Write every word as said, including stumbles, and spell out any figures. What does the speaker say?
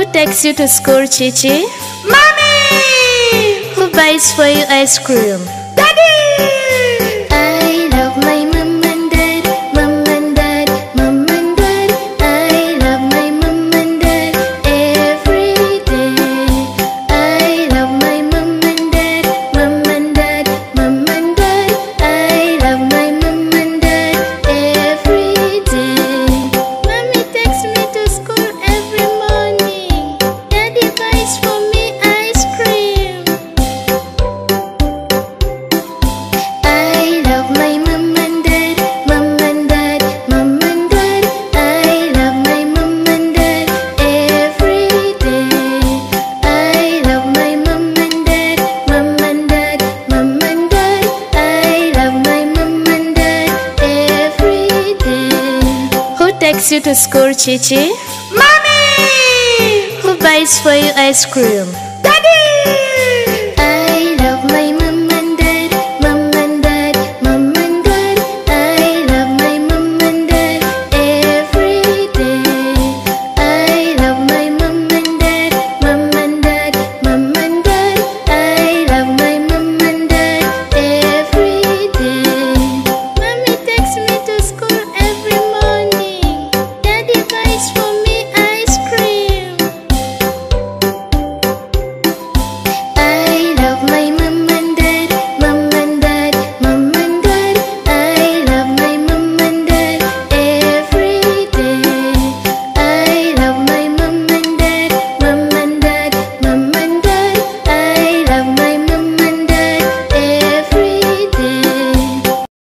Who takes you to school, Chichi? Mommy! Who buys for you ice cream? Daddy! I love my mom and dad, mom and dad, mom and dad. I love my mom and dad every day. I love my mom and dad, mom and dad, mom and dad. I love my mom and dad every day. Mommy takes me to school every morning. Daddy buys for me ice cream. I love my mom and dad, mom and dad, mom and dad. I love my mom and dad every day. I love my mom and dad, mom and dad, mom and dad. I love my mom and dad every day. Who takes you to school, Chichi? Mommy! Who buys for you ice cream? Daddy!